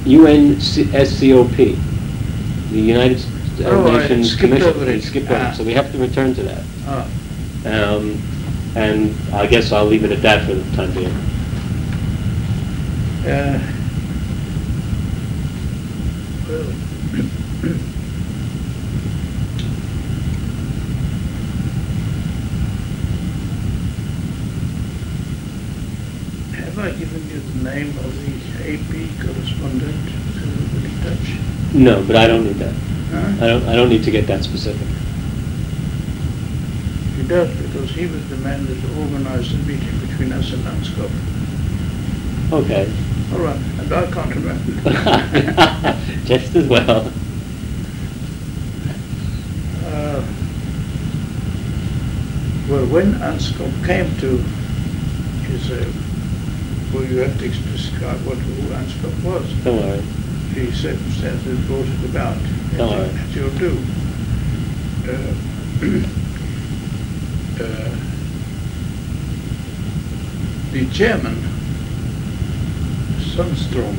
UNSCOP, the United Nations skipped Commission. over it. We skipped over it, so we have to return to that. Ah. And I guess I'll leave it at that for the time being. Well, have I given you the name of the AP correspondent who will in touch? No, but I don't need that. Huh? I don't need to get that specific. He does, because he was the man that organized the meeting between us and Lanskop. Okay. All right, and I can't remember. Just as well. Well, when Anscombe came to his, well, you have to describe who Anscombe was. Don't worry. The circumstances brought it about, as you'll do. The chairman, Sundstrom,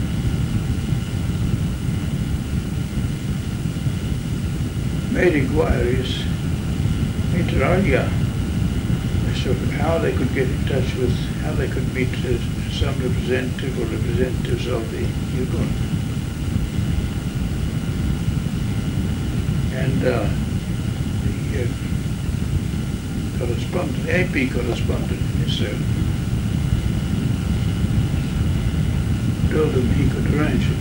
made inquiries inter alia as to how they could get in touch with, how they could meet some representative or representatives of the Yukon. And the correspondent, AP correspondent, told him he could arrange it.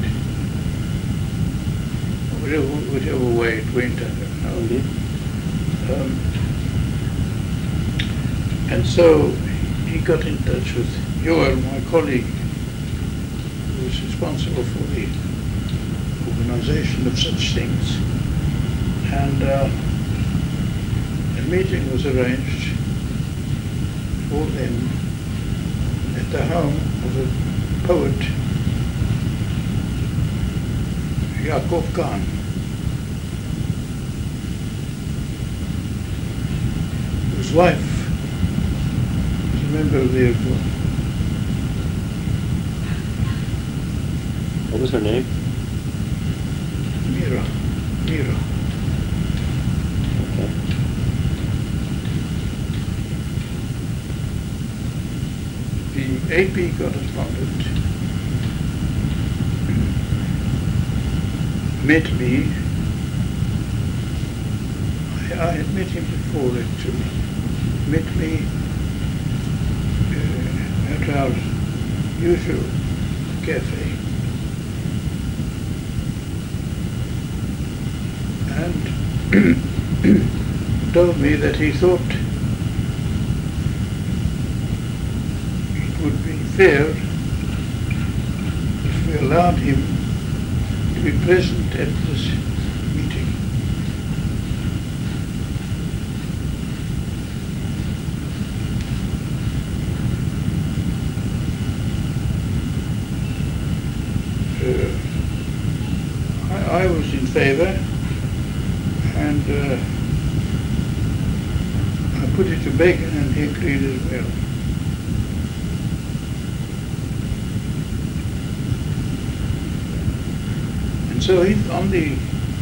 Whichever way it went, I don't know. And so he got in touch with Joel, my colleague, who was responsible for the organization of such things. And a meeting was arranged for them at the home of a poet, Yakov Khan. Whose wife was a member of the Yukon. What was her name? Mira. Okay. The AP correspondent met me. I had met him before, actually. Met me at our usual cafe. And told me that he thought it would be fair if we allowed him to be present at this meeting. I was in favor, and I put it to Bacon, and he agreed as well. And so on the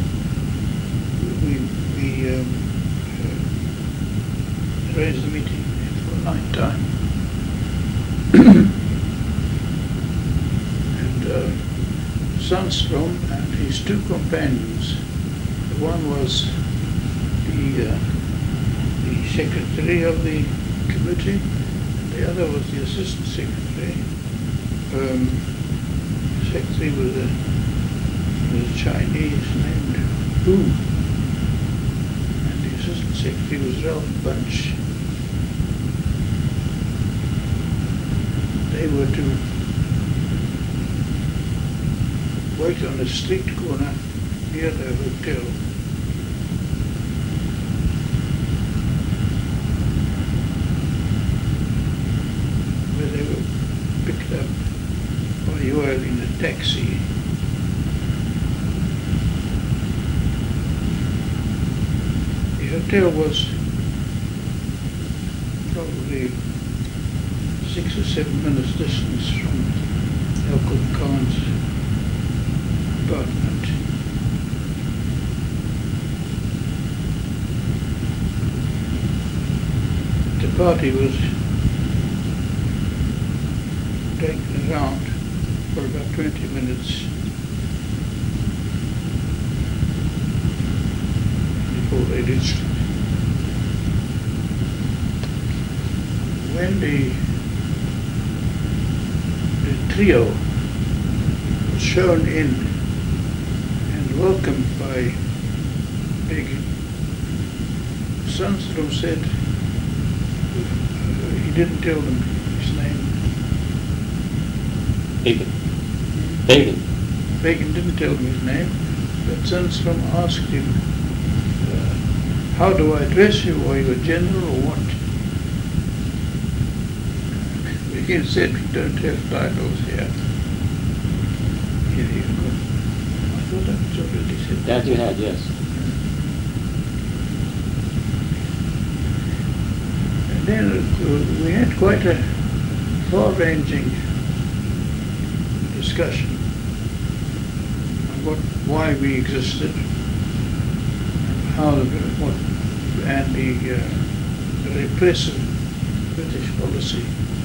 we arranged the meeting for night time, and Sundstrom and his two companions. One was the secretary of the committee, and the other was the assistant secretary. The secretary was a Chinese named Hu, and the assistant secretary was Ralph Bunch. They were to wait on a street corner near the hotel. Where they were picked up by Joel in a taxi. The hotel was probably 6 or 7 minutes distance from Yakov Khan's party was taken around for about 20 minutes before they did sleep. When the trio was shown in and welcomed by Begin, Sundstrom said he didn't tell them his name. Begin. Begin didn't tell them his name, but Sundstrom asked him, how do I address you? Are you a general or what? Begin said, we don't have titles here. I thought that was already said. That you had, yes. And then we had quite a far-ranging discussion on why we existed, and the repressive British policy,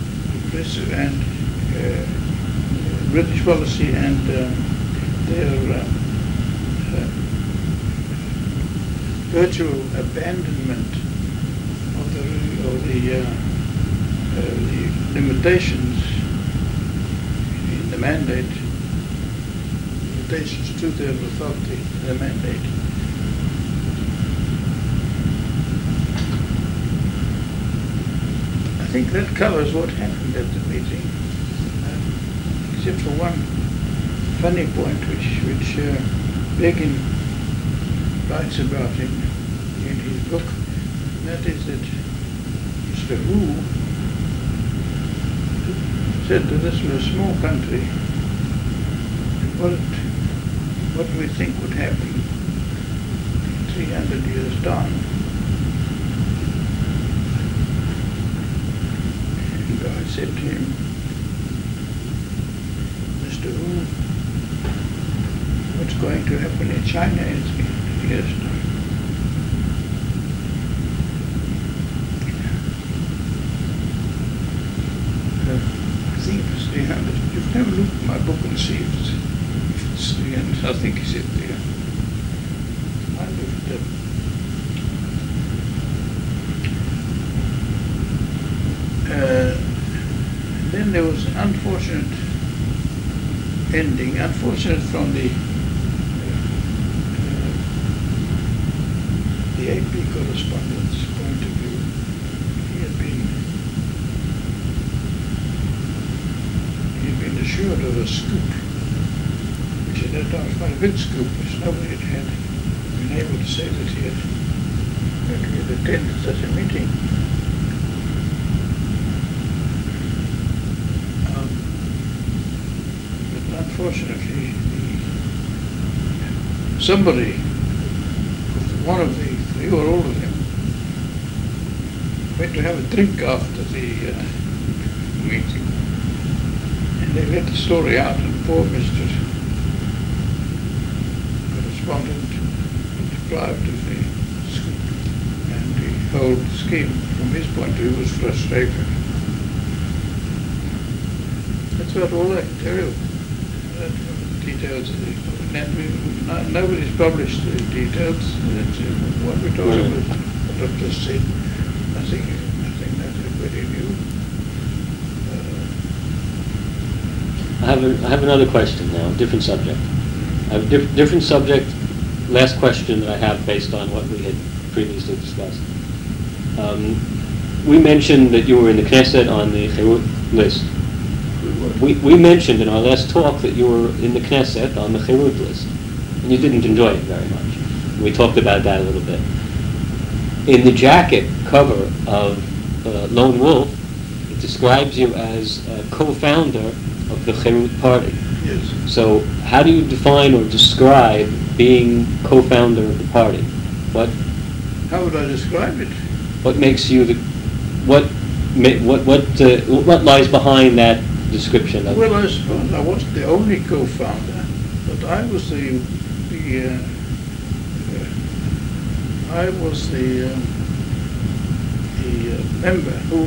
British policy and their virtual abandonment of the limitations in the mandate, limitations to their authority, their mandate. I think that covers what happened at the meeting, except for one funny point which Begin writes about in his book. That is that Mr. Hu said that this was a small country, what do we think would happen in 300 years' time? I said to him, Mr. Hu, what's going to happen in China in 300 years' time? I think it was 300. You can have a look at my book and see if it's 300. I think he said 300. I looked at then there was an unfortunate ending, unfortunate from the AP correspondent's point of view. He had been assured of a scoop, which at that time was quite a big scoop, which nobody had been able to say that he had attended such a meeting. Unfortunately, somebody, one of the three or all of them, went to have a drink after the meeting, and they let the story out, and poor Mr. Correspondent was deprived of the scoop, and the whole scheme, from his point of view, was frustrated. That's about all I can tell you. Details. Nobody's published the details. What we told you was what I've just said. Nothing that everybody knew. I have another question now, different subject. I have a different subject. Last question that I have based on what we had previously discussed. We mentioned that you were in the Knesset on the Cherut list. We mentioned in our last talk that you were in the Knesset on the Cherut list, and you didn't enjoy it very much. We talked about that a little bit. In the jacket cover of Lone Wolf, it describes you as a co-founder of the Cherut party. Yes. So how do you define or describe being co-founder of the party? How would I describe it? What makes you what lies behind that description of Well, I suppose I wasn't the only co-founder, but I was the the member who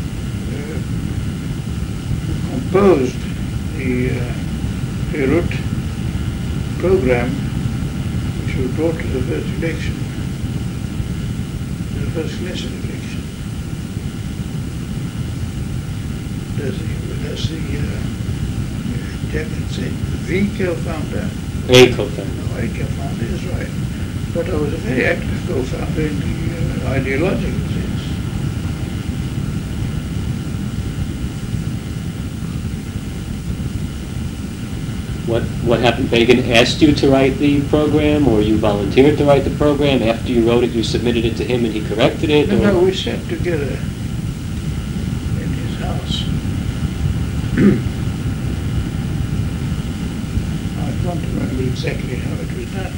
composed the Beirut program, which was brought to the first election, the first Knesset election. Does the Jacket say the co-founder? A co-founder. No, a co-founder is right. But I was a very active co-founder in the ideological sense. What happened? Begin asked you to write the program, or you volunteered to write the program? After you wrote it, you submitted it to him and he corrected it? No, we sat together in his house. I can't remember exactly how it was done.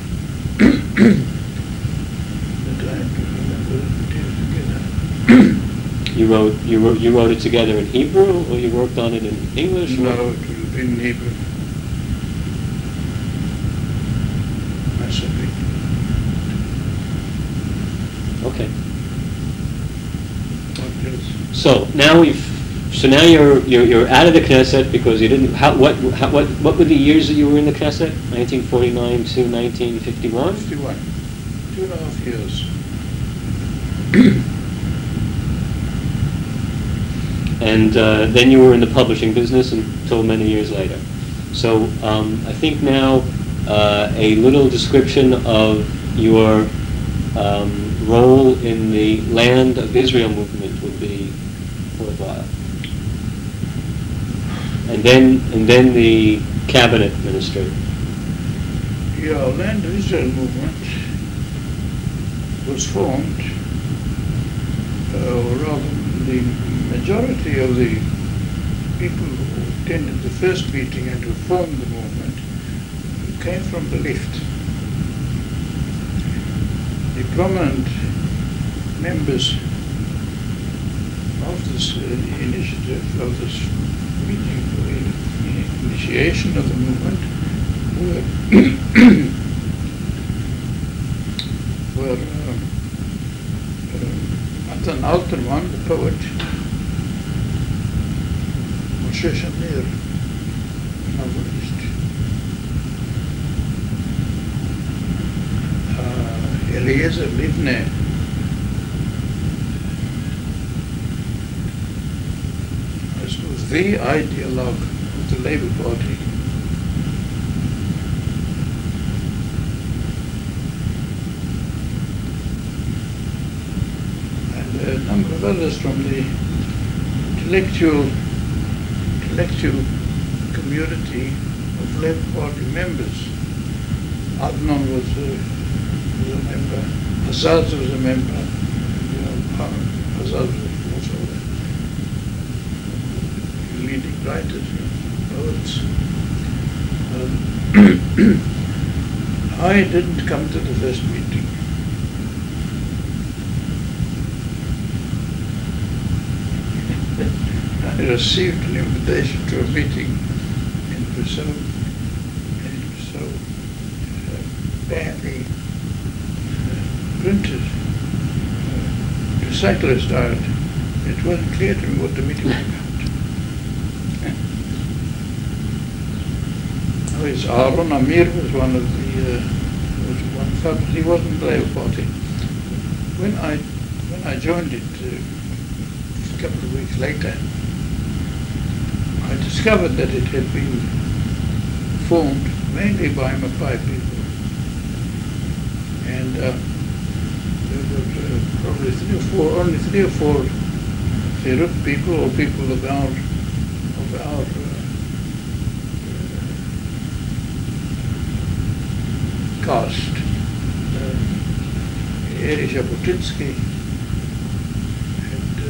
But I have to remember that we did it together. You wrote it together in Hebrew, or you worked on it in English? No, it would have been in Hebrew. Massively. Okay. What else? So now you're out of the Knesset because you didn't. What were the years that you were in the Knesset? 1949 to 1951. 51. 2.5 years. And then you were in the publishing business until many years later. So I think now a little description of your role in the Land of Israel movement would be worthwhile. And then the cabinet ministry. Yeah, Land of Israel movement was formed, or rather the majority of the people who attended the first meeting and who formed the movement came from the left. The prominent members of this initiative, of this meeting, the initiation of the movement, were Matan Alterman, the poet, Moshe Shamir, novelist, Eliezer Livne, I suppose the ideologue of the Labour Party. And a number of others from the intellectual community of Labour Party members. Adnan was a member, Azaz was a member, Azaz was also a leading writer, poets. I didn't come to the first meeting. I received an invitation to a meeting and it was so badly printed, recyclist art, it wasn't clear to me what the meeting was about. Aaron Amir was one of the, he wasn't in the Labour Party. When I joined it a couple of weeks later, I discovered that it had been formed mainly by Mapai people. And there were probably only three or four Beirut people or people of our caste. Eri Jabotinsky and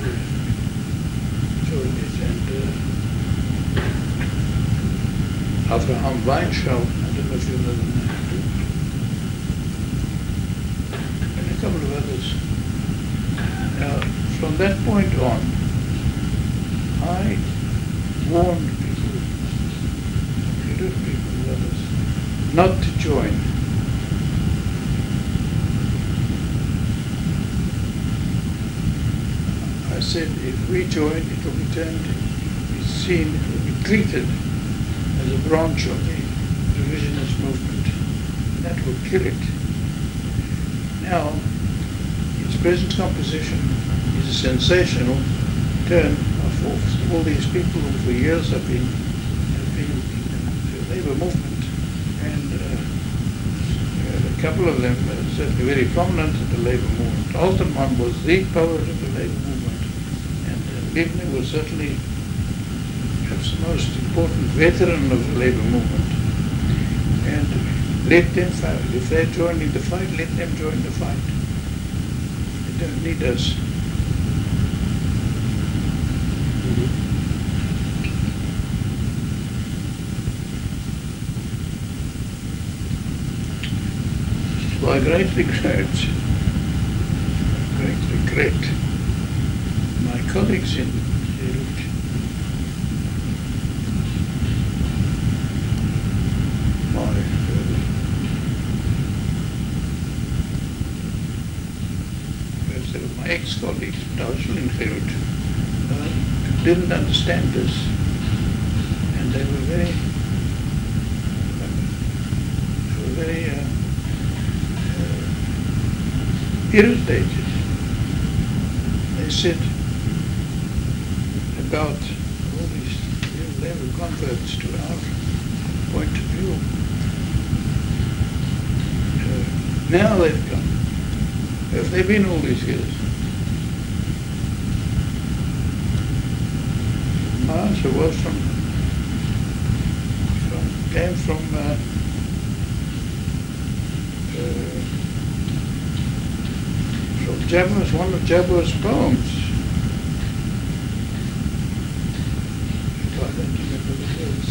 Abraham Weinschau, I don't know if you know them, and a couple of others. From that point on, I warned people, Beirut people and others, not to join. said if we join, it will be seen, it will be treated as a branch of the revisionist movement. That will kill it. Now, its present composition is a sensational turn of all these people who for years have been in the labour movement, and a couple of them are certainly very prominent in the labour movement. Altenman was the poet of the labour movement, and Livni was certainly perhaps the most important veteran of the labour movement. And let them fight. If they're joining the fight, let them join the fight. They don't need us. To our great regret, my colleagues in Beirut my ex-colleagues, but I was still in Beirut, didn't understand this, and they were very irritated. They said about all these new labour converts to our point of view. Now they've come. Have they been all these years? My answer was came from Jabber's, one of Jabber's poems. I don't remember the words.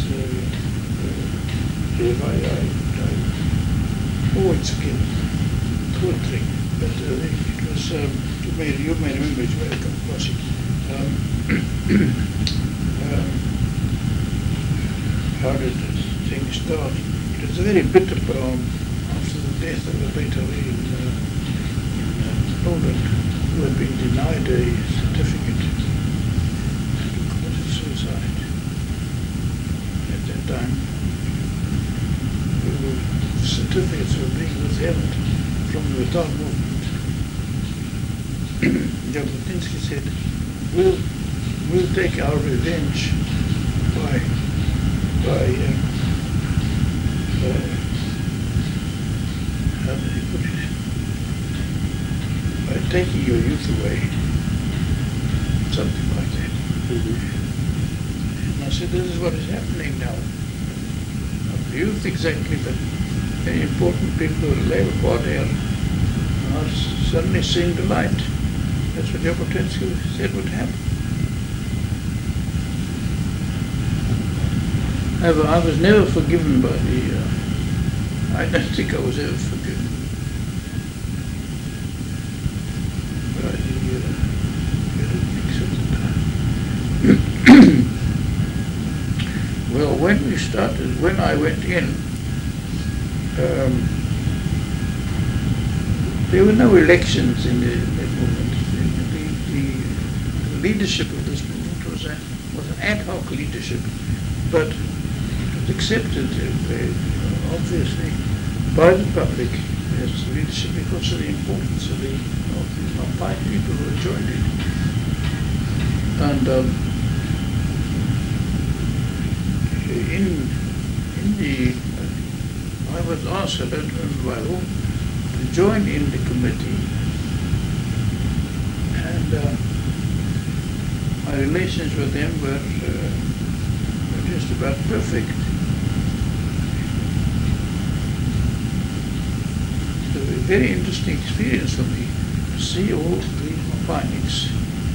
It's again poetry, but it was, you may remember it, you may have come across it. How did this thing start? It was a very bitter poem after the death of a Betali in Poland, who had been denied a certificate and committed suicide. At that time, certificates were being withheld from the Vital movement. Jabotinsky said, we'll take our revenge by how did he put it? By taking your youth away, something like that. And I said, this is what is happening now. Not the youth exactly, but very important people of the Labour Party are suddenly seeing the light. That's what Jabotinsky said would happen. However, I was never forgiven by I don't think I was ever forgiven by the Berenice at the time. Well, when I went in, there were no elections in the movement. The leadership of this movement was an ad hoc leadership, but accepted obviously by the public as leadership because of the importance of the five people who had joined it. And I was asked, I don't remember by whom, to join in the committee, and my relations with them were just about perfect. It was a very interesting experience for me to see all the Mapanics,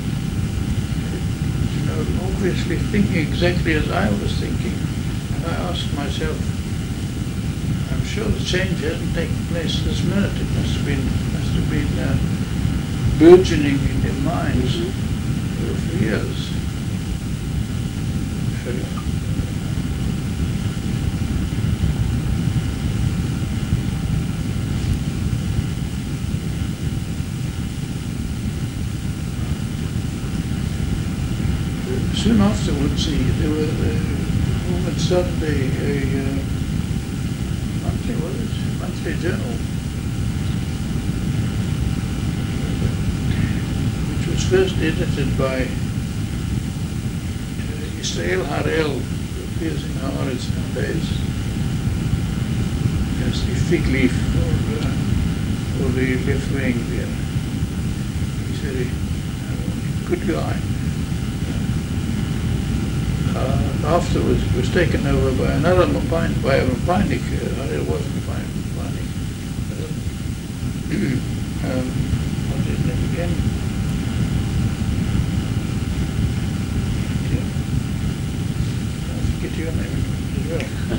obviously thinking exactly as I was thinking. And I asked myself, I'm sure the change hasn't taken place this minute. It must have been burgeoning in their minds for years. soon afterwards, there were the woman started a monthly journal, which was first edited by Israel Harel, who appears in Haaretz nowadays as the fig leaf for the left wing there. He's very good guy. Afterwards, it was taken over by another Mopainik, by a Mopainik. Harel wasn't Mopainik. What's his name again? I forget your name as well.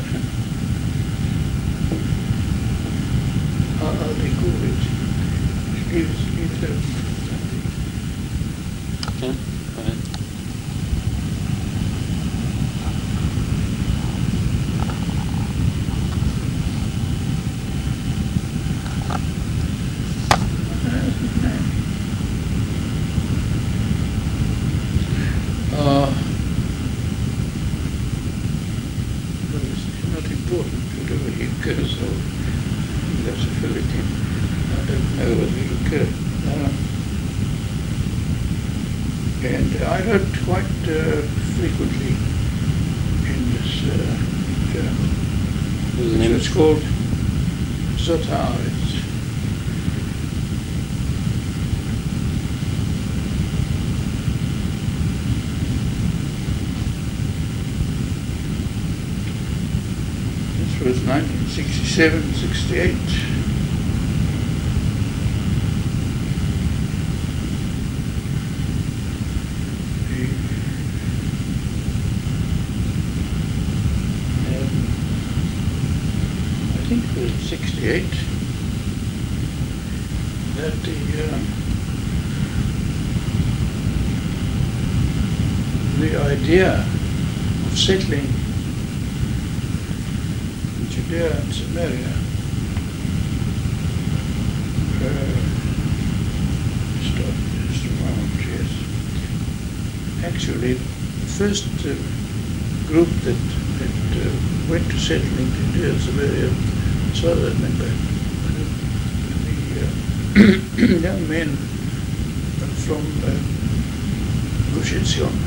How they call it? Leave it out. Okay, go ahead. It's not important whatever he occurs, so that's a fill it in. I don't know whether he occurred. And I wrote quite frequently in this journal. What was the name? It's called Zotar. This was 1967, 68. I think it was 68 that the idea of settling in Judea and Samaria just a moment, yes. Actually, the first group that went to settle in Judea and Samaria, as far as I remember, the young men from Gush Etzion.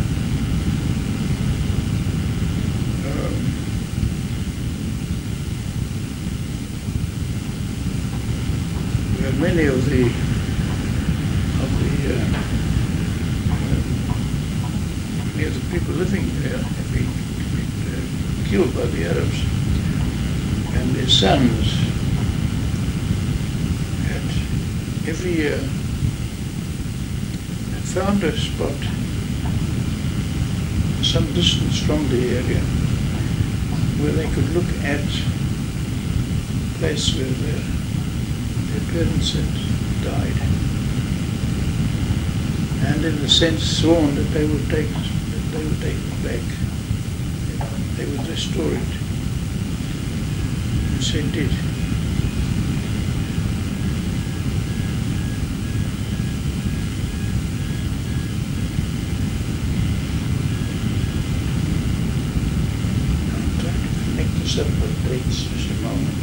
Many of the people living there have been killed by the Arabs, and their sons had every year had found a spot some distance from the area where they could look at the place where their parents had died, and in a sense sworn that they would take it back, they would restore it, which they did. I'm trying to connect this up with dates just a moment.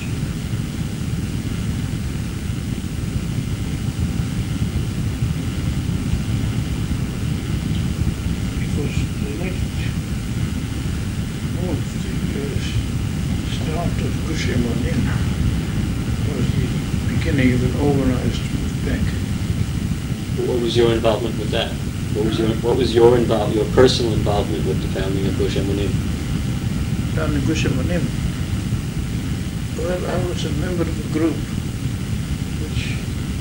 Of an organized move back. What was your involvement with that? What was your personal involvement with the founding of Gush Emunim? Founding Gush Emunim? Well, I was a member of a group which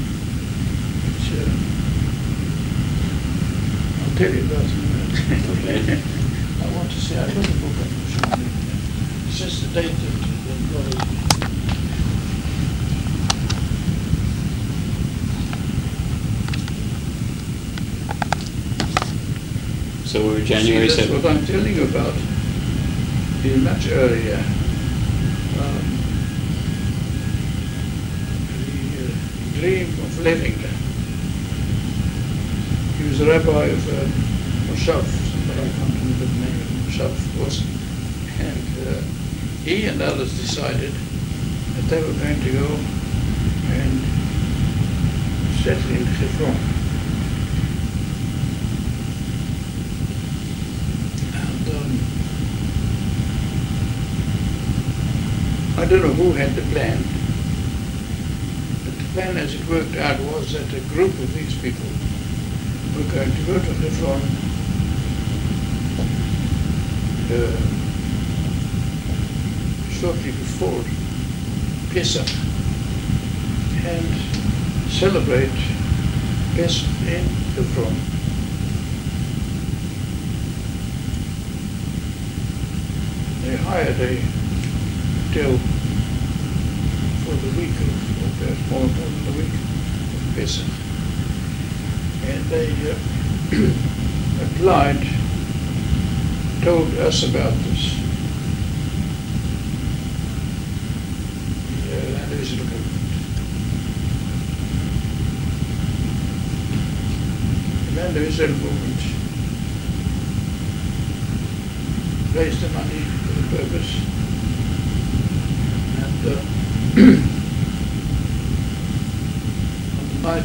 I'll tell you about in a minute. Okay. I want to say I wrote a book on Gush Emunim. It's just the date that So we're January 7th. That's what I'm telling you about. Is much earlier. The dream of Levinger. He was a rabbi of Moshav, but I can't remember himself, of course. And he and others decided that they were going to go and settle in Hebron. And I don't know who had the plan, but the plan as it worked out was that a group of these people were going to go to Hebron shortly before Pesach and celebrate Pesach in Hebron. They hired a hotel for the week of, perhaps more than the week of Pesach. And they applied, told us about this. The Land of Israel government. The Land of Israel movement raised the money for the purpose. And on the night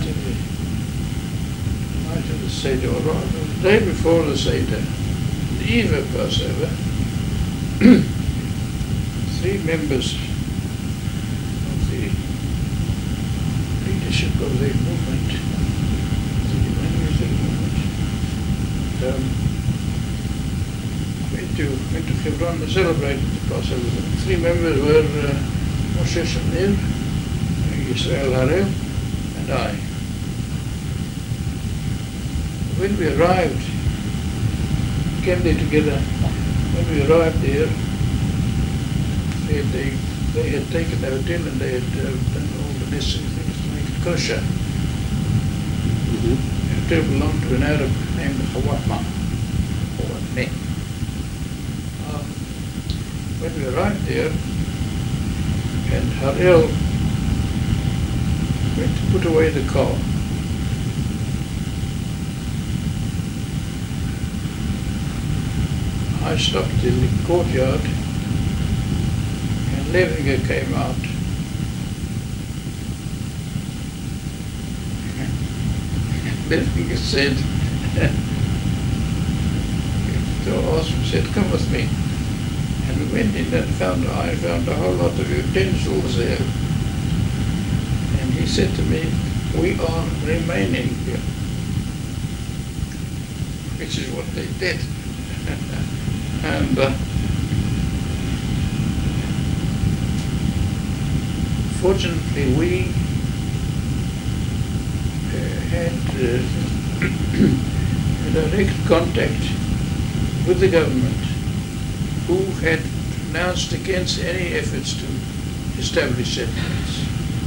of the Seder, or rather the day before the Seder, the eve of Passover, 3 members of the leadership of the movement, the Israel movement, went to Hebron to celebrate the Passover. The 3 members were Moshe Shamir, Yisrael Harel, and I. When we arrived, came there together. When we arrived there, they had taken the hotel and they had done all the necessary things to make it kosher. Mm-hmm. The hotel belonged to an Arab named Hawatma. When we arrived there, and Harel went to put away the car, I stopped in the courtyard, and Levinger came out. Levinger said, to Osman said, "Come with me." And we went in and I found a whole lot of utensils there. And he said to me, "We are remaining here," which is what they did. And fortunately, we had a direct contact with the government, who had pronounced against any efforts to establish settlements.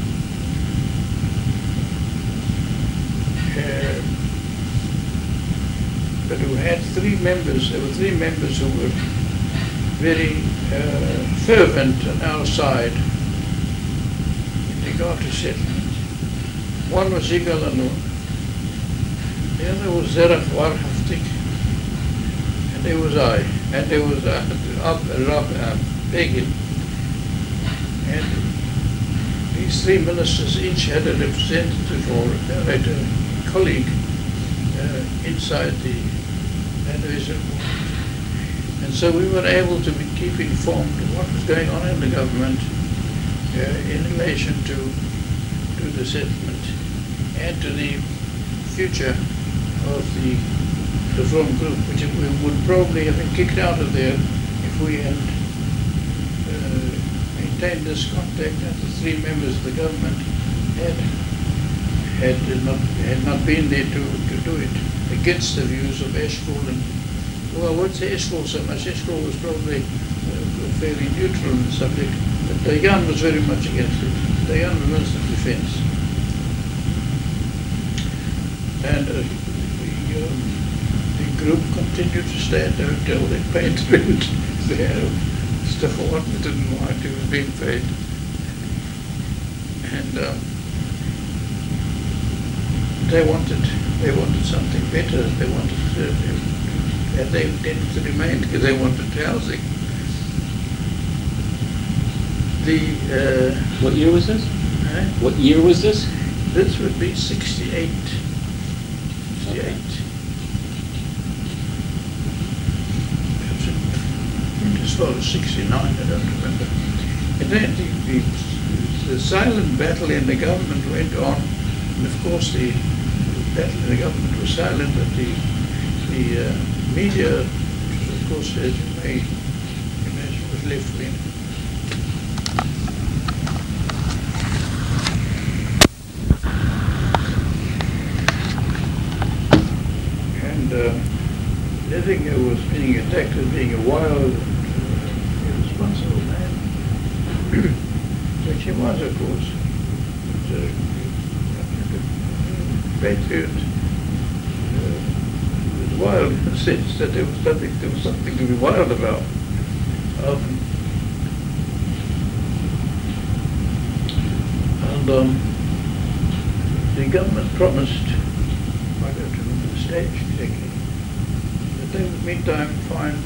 But who had 3 members, there were 3 members who were very fervent on our side in regard to settlement. One was Yigal Anun, the other was Zerach Warhaftik, and there was I, and there was Begin. And these 3 ministers each had a representative or a colleague inside the Land of Israel movement. And so we were able to keep informed of what was going on in the government in relation to the settlement and to the future of the Reform group, which we would probably have been kicked out of there if we had maintained this contact, and the 3 members of the government had not been there to do it against the views of Eshkol. And well, I won't say Eshkol so much. Eshkol was probably fairly neutral on the subject, but Dayan was very much against it. Dayan was Minister of Defense. And the group continued to stay at the hotel. They paid rent there. Mr. Horton didn't want it was being paid. And they wanted something better. They wanted and they intended to remain because they wanted housing. What year was this? Eh? What year was this? This would be 68. 68. Okay. As far as 69, I don't remember. And then the silent battle in the government went on, and of course the battle in the government was silent, but the media, which was of course, as you may imagine, was left-wing. And Levinger was being attacked as being a wild, irresponsible man, which he was, of course. But, patriot. It was wild in the sense that there was something to be wild about. And the government promised, I don't remember the stage exactly, that they would meantime find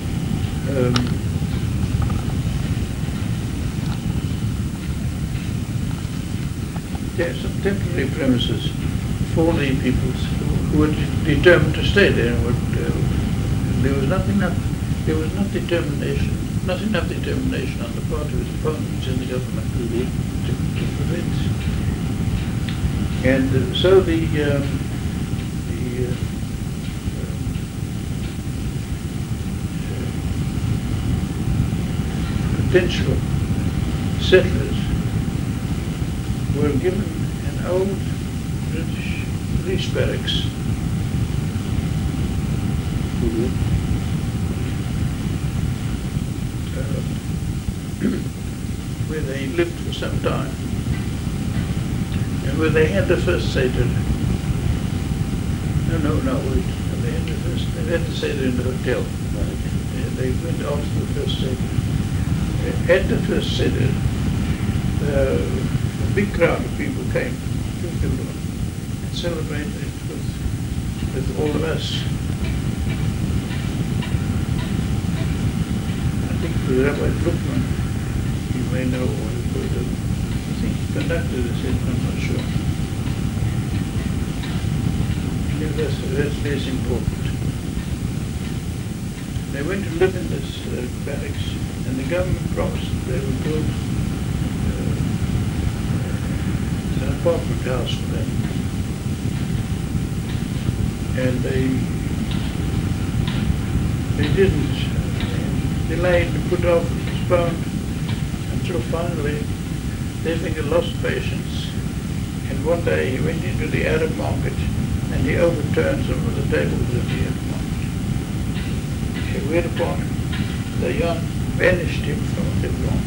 some temporary premises for the peoples who were determined to stay there. There was not enough determination on the part of his opponents in the government to prevent. And so the potential settlers were given an old British police barracks. Where they lived for some time, and where they had the first Seder. They had the Seder in the hotel. They went after the first Seder. At the first Seder, a big crowd of people came to Hebron and celebrated it with all of us. I think it was Rabbi Gluckman, you may know, I think he conducted this, I'm not sure. That's very important. They went to live in this barracks, and the government promised that they would build an apartment house for them. And they didn't. Delayed, put off, postponed, until finally Levinger lost patience. And one day he went into the Arab market and he overturned some of the tables in the Arab market. Whereupon the young banished him from Hebron.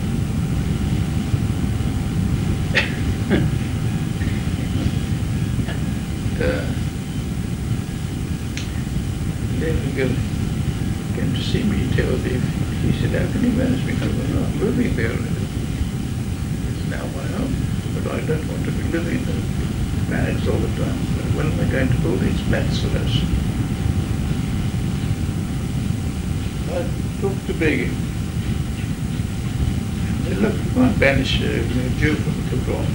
Levinger came to see me, Tel Aviv. He said, how can you manage me? I'm moving there. It's now my home, but I don't want to be living in the barracks all the time. So when am I going to build these flats for us? I talked to Begin. They said, look, you can't banish a Jew from Hebron.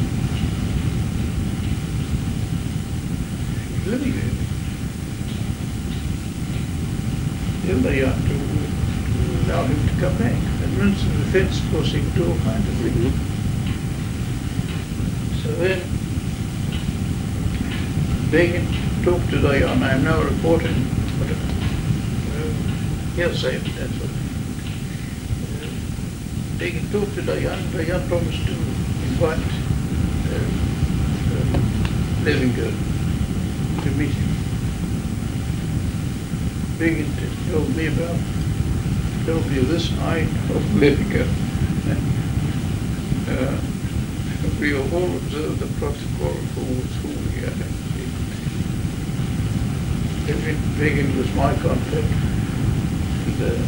He's living there. They are to allow him to come back. And once in the defense, of course, he could do all kinds of things. So then, Begin talked to Dayan. I am now reporting hearsay, that's what. Begin talked to Dayan. Dayan promised to invite Levinger to meet him. Begin told me of this night of Levinger. We all observed the protocol for who we had. Begin was my contact, and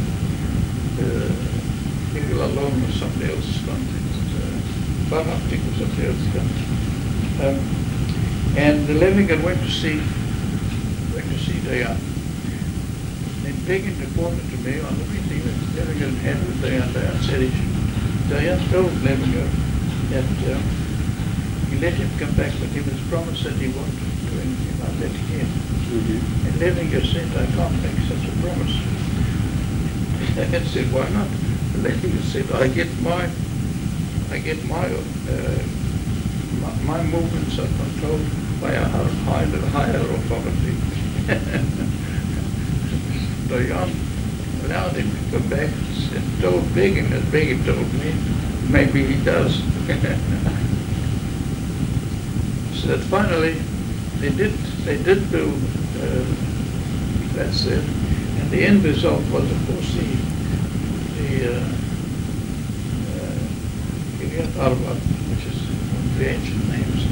Miguel Alon was somebody else's contact, Baraptik was somebody else's contact. And Levinger went to see Dayan. Begin reported to me on the meeting that Levinger had with Leander and said Dayan told Levinger that he let him come back, but he was promised that he won't do anything about that again. Mm-hmm. And Levinger said, I can't make such a promise. And said, why not? And Levinger said, I get my movements are controlled by a higher authority. Dayan allowed him to come back and told Begin, as Begin told me, maybe he does. So that finally they did do that said, and the end result was, of course, the Kiryat Arba, which is one of the ancient names.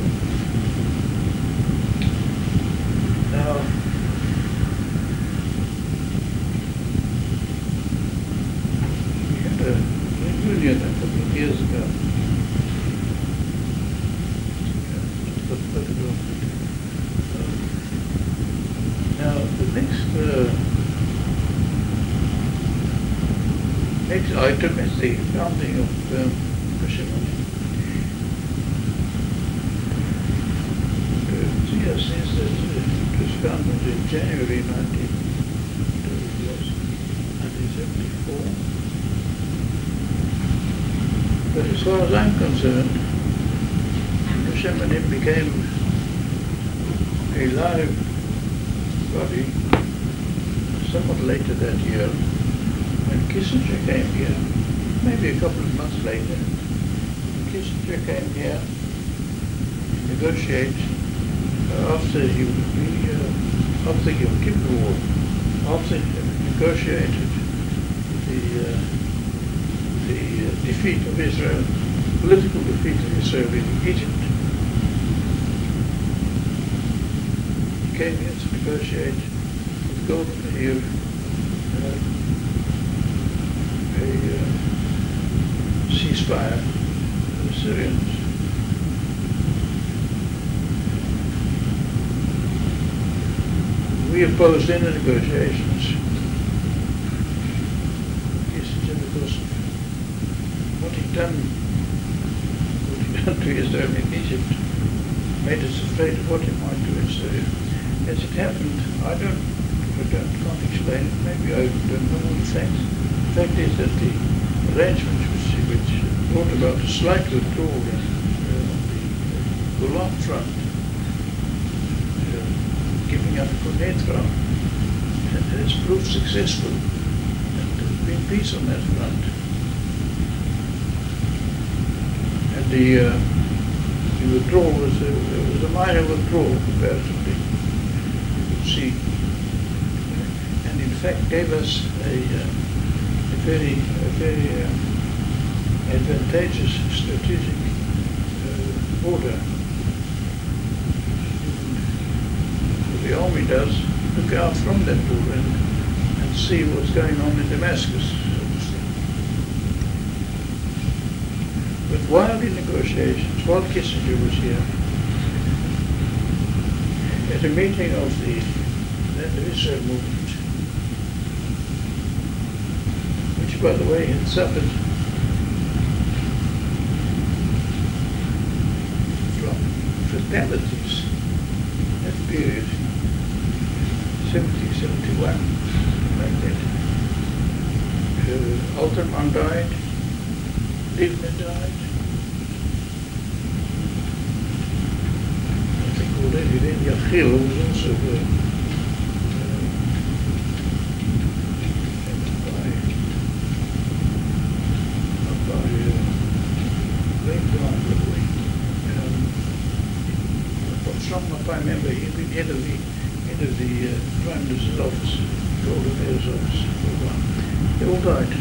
Now, we had a reunion a couple of years ago. Now, the next item is the founding of Kashimani. Yes, since it was founded in January 1974. But as far as I'm concerned, Kashimani became a live body somewhat later that year, when Kissinger came here, maybe a couple of months later. Kissinger came here to negotiate after the Yom Kippur War, after he negotiated the defeat of Israel, political defeat of Israel in Egypt. He came here to negotiate with Golda Meir a ceasefire with the Syrians. We opposed any negotiations. Kissinger, because what he'd done to Israel in Egypt made us afraid of what he might do in Syria. As it happened, I can't explain it. Maybe I don't know all the facts. The fact is that the arrangements which brought about a slight withdrawal on the Golan front, giving up Quneitra, has proved successful, and there's been peace on that front. And the withdrawal was a minor withdrawal comparatively, you could see, and in fact gave us a very advantageous strategic border. The army does look out from that border and see what's going on in Damascus, obviously. But while the negotiations, while Kissinger was here, at a meeting of the Land of Israel movement, which, by the way, had suffered from fatalities in that period, 70, 71, like that. Alterman died, Livni died. I think already then Yachil was also if I remember, he'd been head of the Prime Minister's office, Golda Meir's office, for a while. They all died.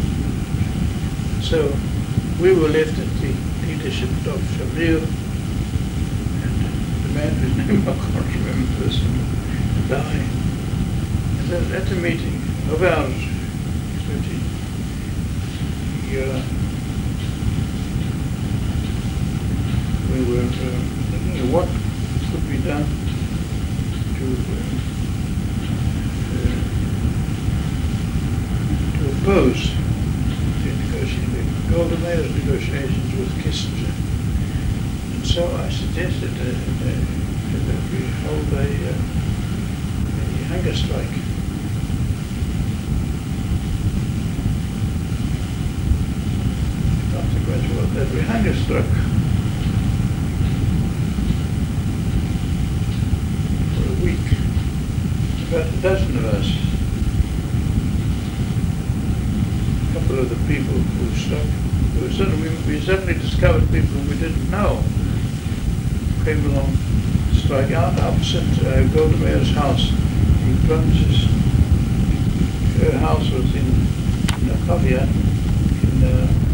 So we were left at the leadership of Dr. Shamir and the man whose name I can't remember personally, died. And at the meeting of ours, we were thinking of what could be done to negotiations with Kissinger. And so I suggested that we hold a hunger strike. Consequence was that we hunger struck for a week. About a dozen of us. A couple of the people who struck, we suddenly discovered people who we didn't know came along to strike out opposite Golda Meir's house. Her house was in Nakovia, in